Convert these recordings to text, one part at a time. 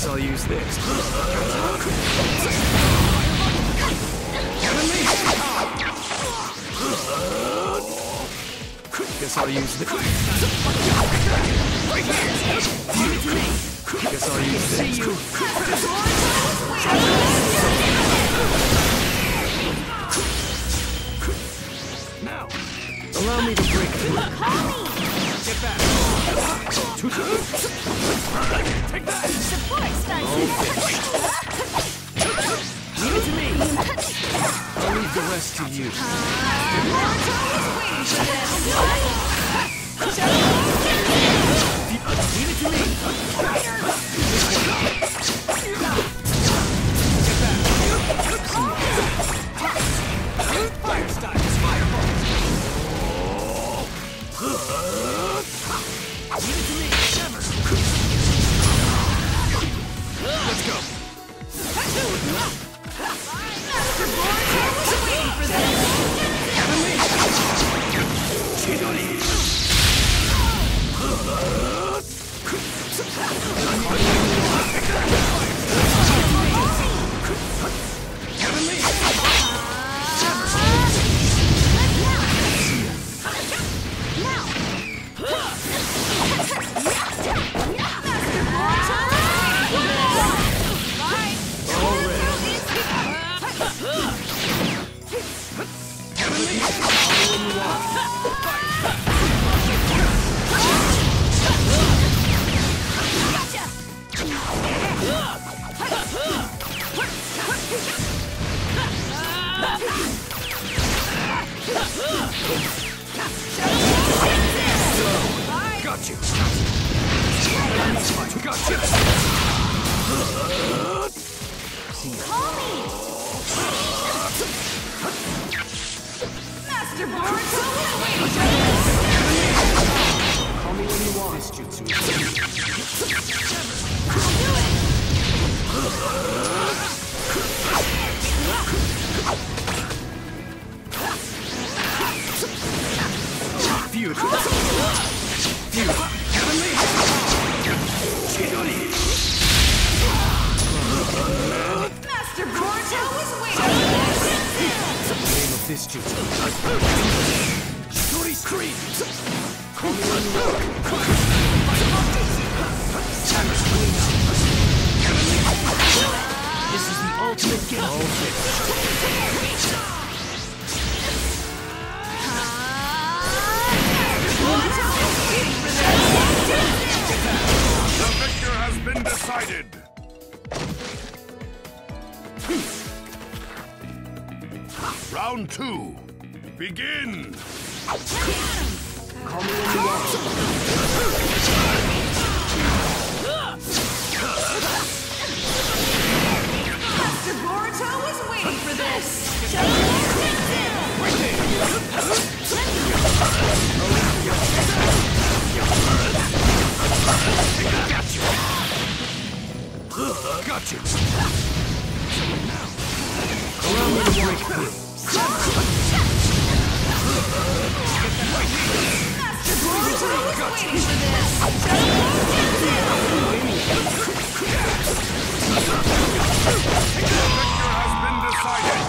I'll use this. Guess I'll use this. Guess I'll use this. Now, allow me to break through. Get back. Take that. Support starts Leave it to me. I'll leave the rest to you. Leave it to me. Get back. Fire style. Fireball. Leave it to me. Never. Let's go. waiting for this. Got you. Got you. Master Boruto is waiting for Call me when you want. This jutsu is I'll do it. beautiful. Master Boruto is waiting. The name of this jutsu. Shuri Scream! Call me when you want. This is the ultimate game. All finished. The victor has been decided. Round 2. Begin. Call me when you want. Master Boruto is waiting for this. Got you. Allow me to break through. Master Boruto is waiting for this. The victor has been decided.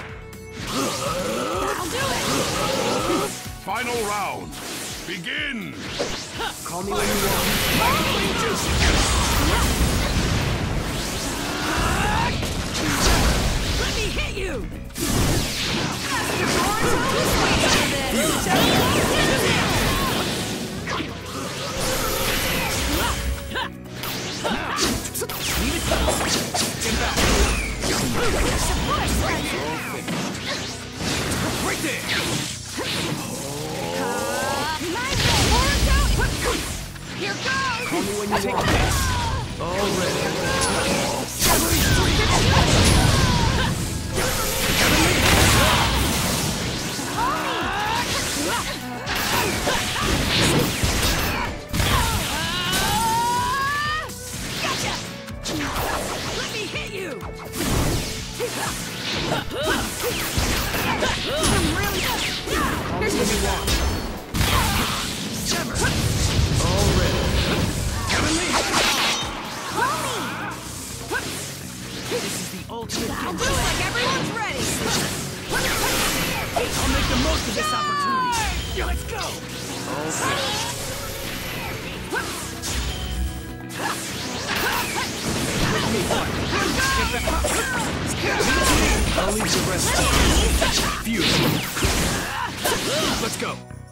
I'll do it. Final round. Begin. Call me when you want. Let me hit you. Master Boruto is waiting for this. Get back. Support starts Right there. Here goes! Call me when you want. All ready. Gotcha! Let me hit you! I'm really... Call me when you want. All ready. Difficulty again. Looks like everyone's ready. I'll make the most of this opportunity. Let's go. Okay. I'll leave the rest to you. Fuse. Let's go.